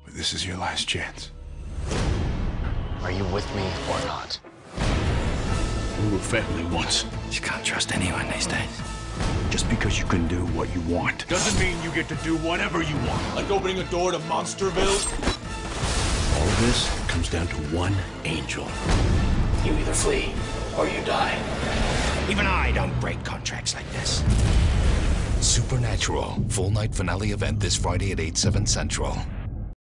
This is your last chance. Are you with me or not? We were family once. You can't trust anyone these days. Just because you can do what you want doesn't mean you get to do whatever you want. Like opening a door to Monsterville? All of this comes down to one angel. You either flee or you die. Even I don't break contracts like this. Supernatural, full night finale event this Friday at 8/7 Central.